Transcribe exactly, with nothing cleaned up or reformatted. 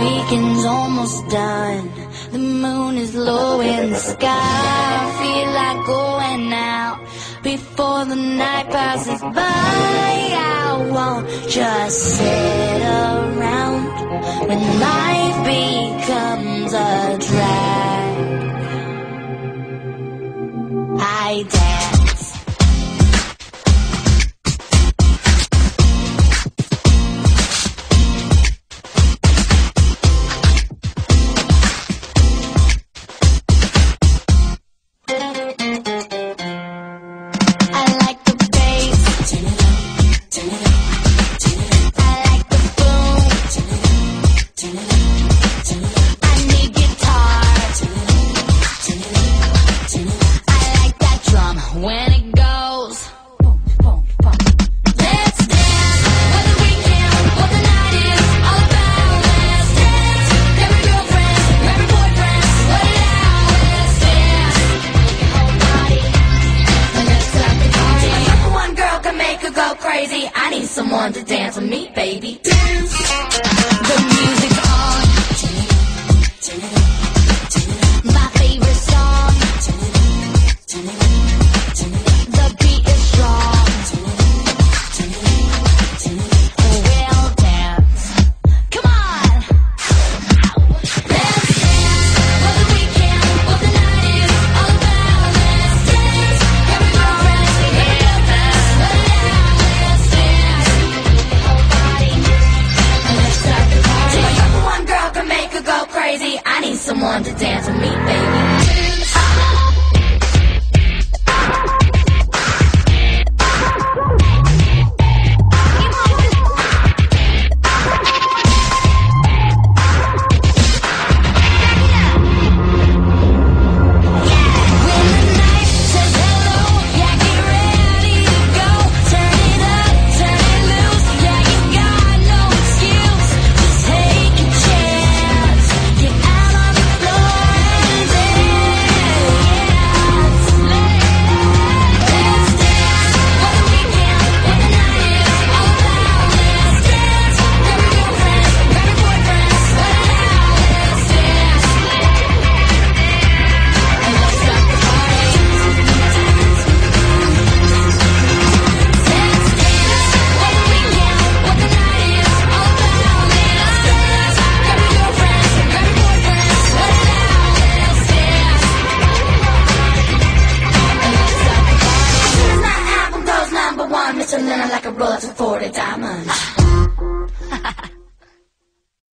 weekend's almost done. The moon is low in the sky. I feel like going out before the night passes by. I won't just sit around when life becomes a drag. I dance. When it goes, let's dance. What the weekend, what the night is all about. Let's dance. Grab your girlfriend, grab your boyfriend, let it out. Let's dance. Make your whole body, and let's start the party. If one girl can make her go crazy, I need someone to dance with me, baby. Dance.